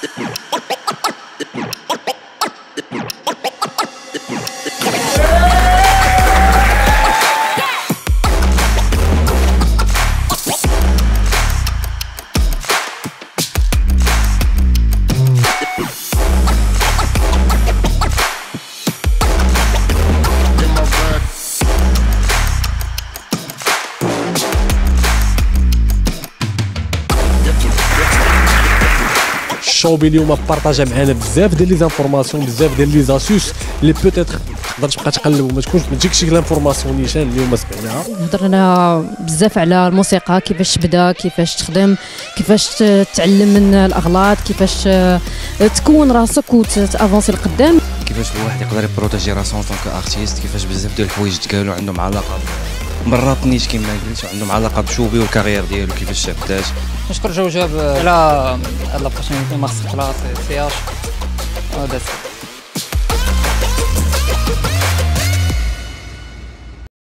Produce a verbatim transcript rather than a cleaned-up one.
شوبي اليوم بارطاجا معنا بزاف ديال لي زانفورماسيون، بزاف ديال لي زاسوس اللي بوتيتر تقدر تبقى تقلب وما تكونش ما تجيكش لانفورماسيون نيشان اليوم سمعناها. هضرنا بزاف على الموسيقى، كيفاش تبدا، كيفاش تخدم، كيفاش تعلم من الاغلاط، كيفاش تكون راسك وتافونسي لقدام، كيفاش الواحد يقدر يبروتيجي راسو اون طونك ارتيست، كيفاش بزاف ديال الحوايج تقالوا عندهم علاقه مرات نيت كيما قلت عندهم علاقه بشوبي والكارير ديالو كيفاش بدات. نشكر جوجاب على هاد لابورتونيتي، ما خصك لا سي اش.